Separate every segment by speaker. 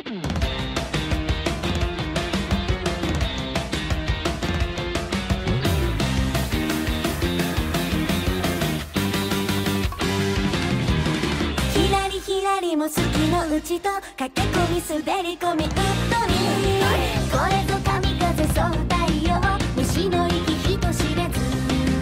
Speaker 1: ひらりひらりも好きのうちと駆け込み滑り込みうっとり、これぞ神風そう太陽虫の息人知れず、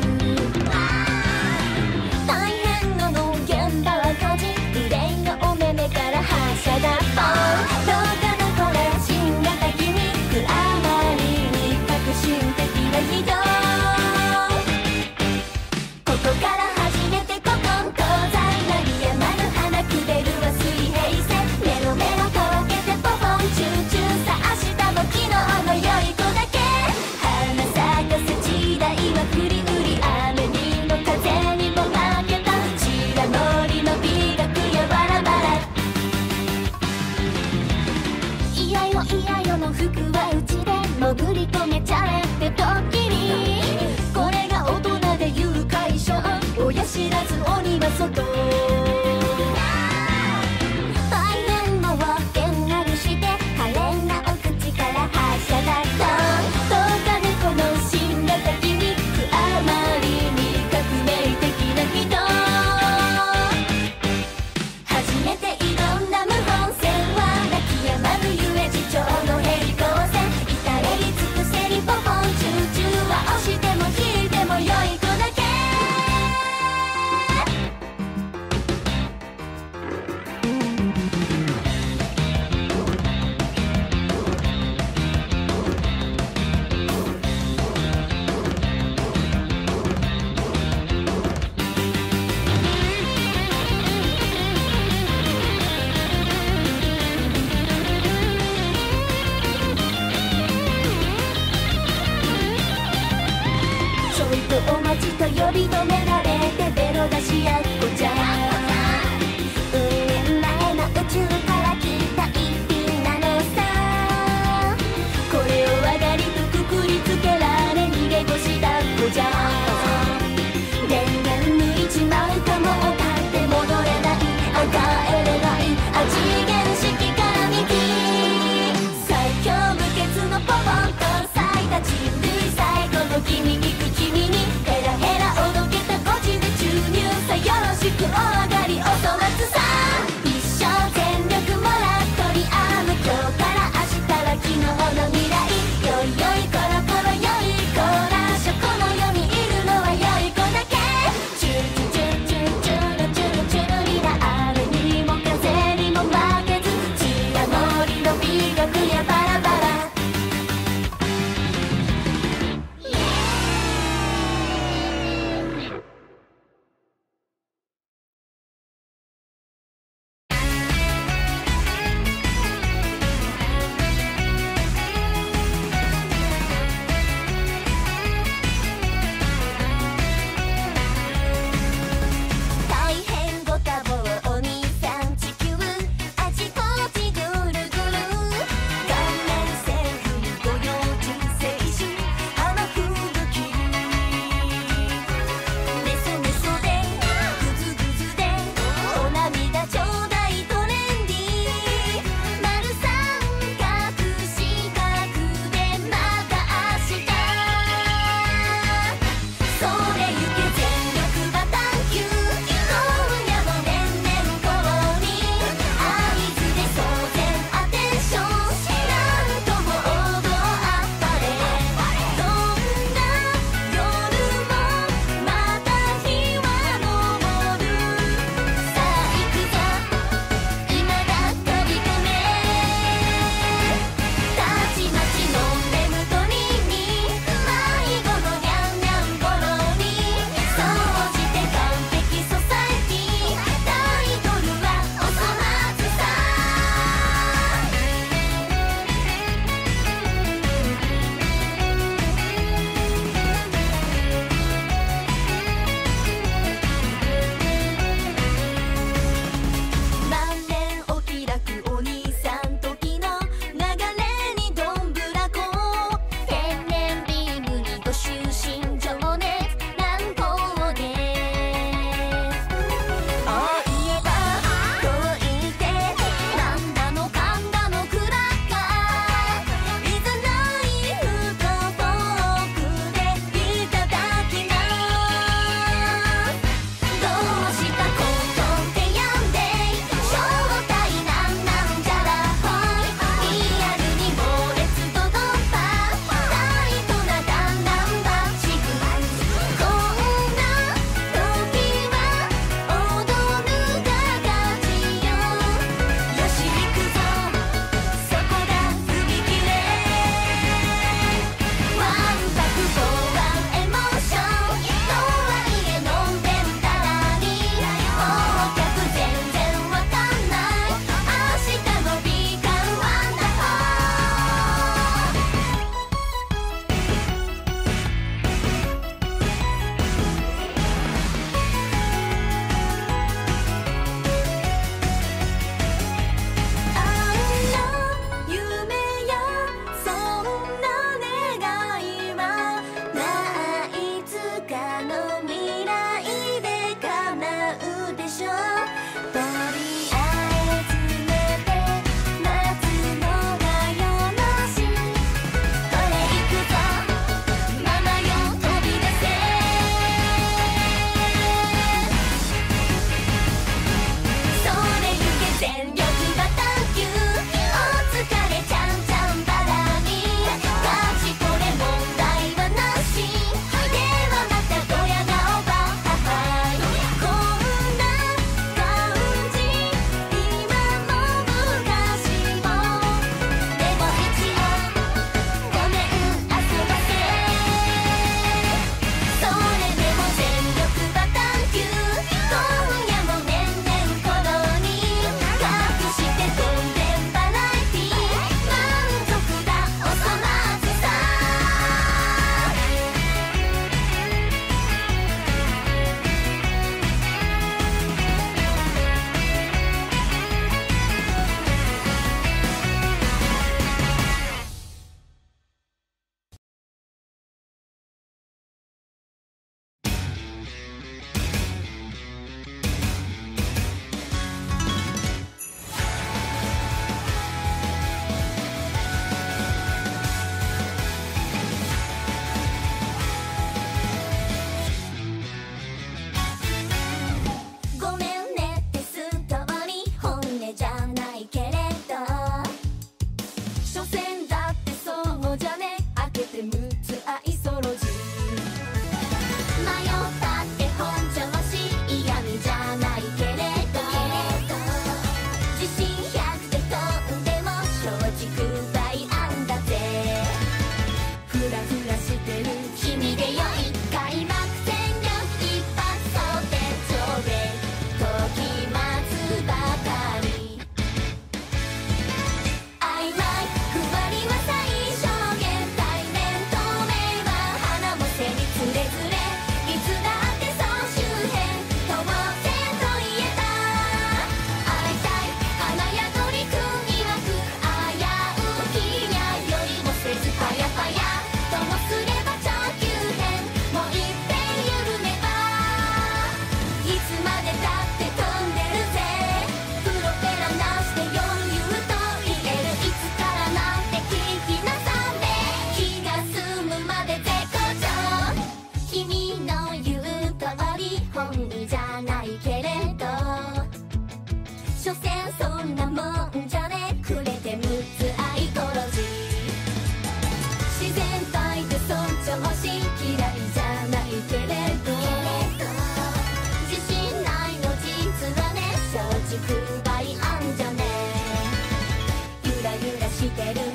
Speaker 1: 大変なの現場は火事、憂いのお目目から発射だポン、どうかなこれ新型ギミック、あまりに革新的な人、ここから初めて古今東西鳴りやまぬ花くれるは水平線、メロメロ乾けてポポンチューチューさ明日も昨日の良い子だけ、花咲かせ時代は振り売り、雨にも風にも負けた白森の美学やバラバラ、いやよいやよの服はうちで潜り込めちゃえってドッキリ、これが大人で言う解消、親知らず鬼は外、大変なわけなるして可憐なお口から発射だった、どうかねこの新型ギミック、あまりに革命的な人、初めて挑んだ無本線は泣き止まぬゆえ次長の平行線、至れり尽くせりポポンチューチューは押しても引いても良い子だけ、ちょいとお待ちと呼び止められてベロ出しやっこちゃ運年前の宇宙から来た一品なのさ、これを上がりとくくりつけられ逃げ腰だっこじゃ、電源抜いちまうかも分かって戻れない、帰れない、次元式から右、最強無欠のポポンと咲いた人類最後の君に君にヘラヘラおどけたゴチで注入さよ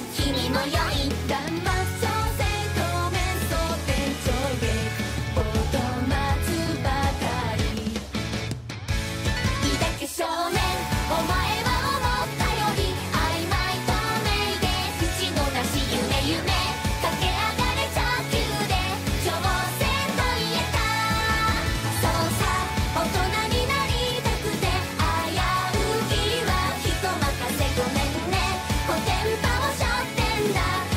Speaker 1: 君も良い断末調整と面相天上下音待つばかり抱け少年お前は思ったより曖昧透明で口のなし夢駆け上がれ上級で挑戦と言えたそうさ大人になりたくて危うきは人任せごめんねコテンパを背負ってんだ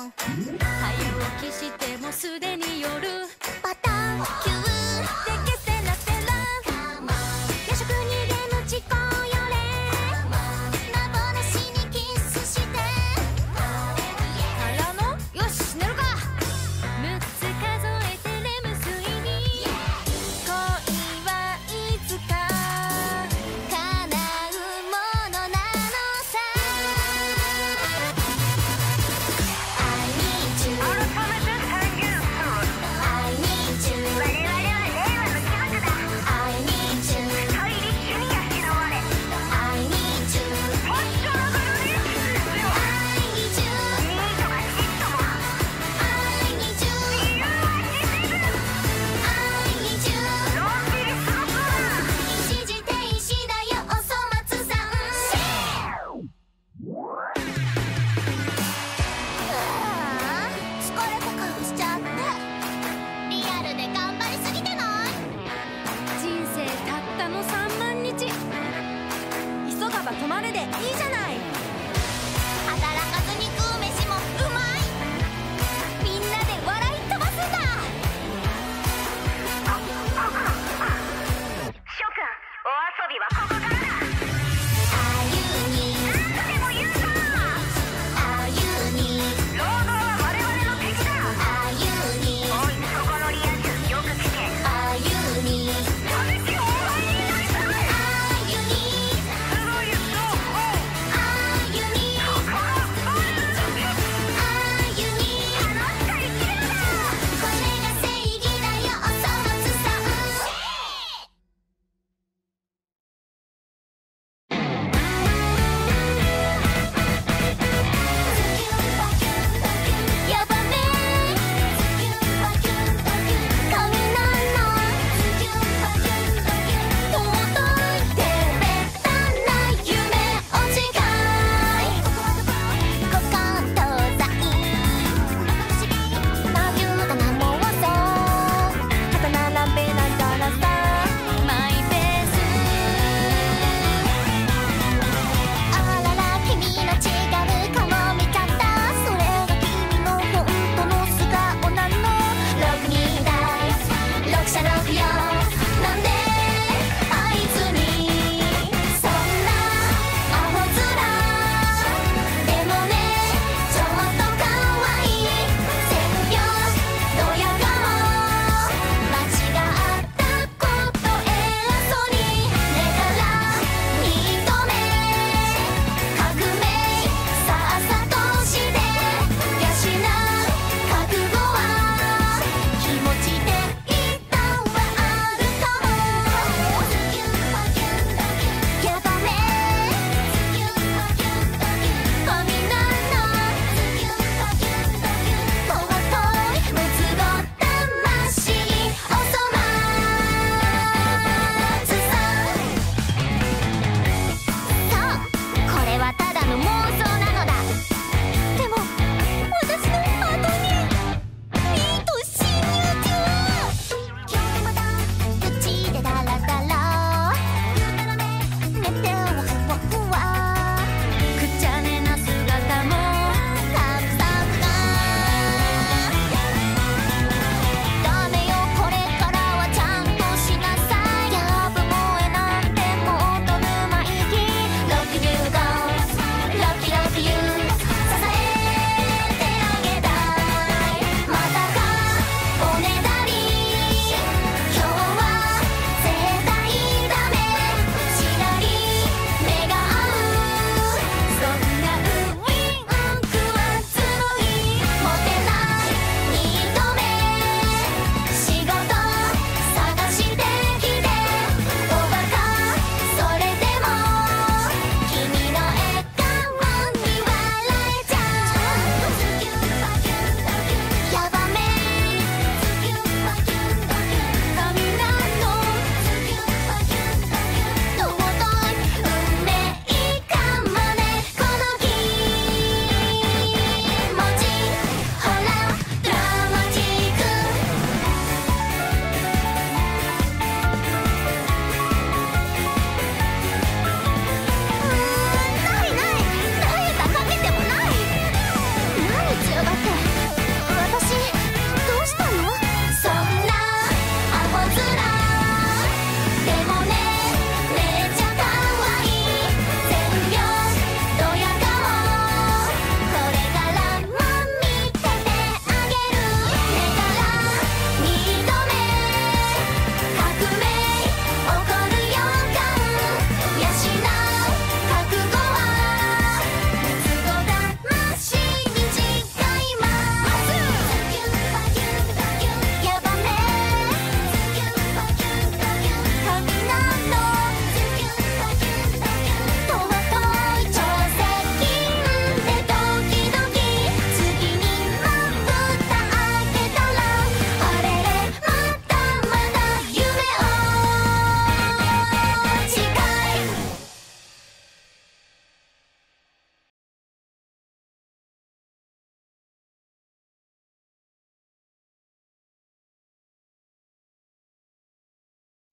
Speaker 2: 早起きしてもすでに夜、
Speaker 1: パタンキュー
Speaker 2: でけせなせら
Speaker 1: 夜食にゲームチコよれ幻にキスして
Speaker 2: からのよし寝るか。6つ数えてレム睡に、恋はいつか
Speaker 1: 叶うものなのさ I need you
Speaker 2: 改めて宣言する。
Speaker 1: I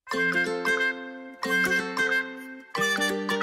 Speaker 1: 「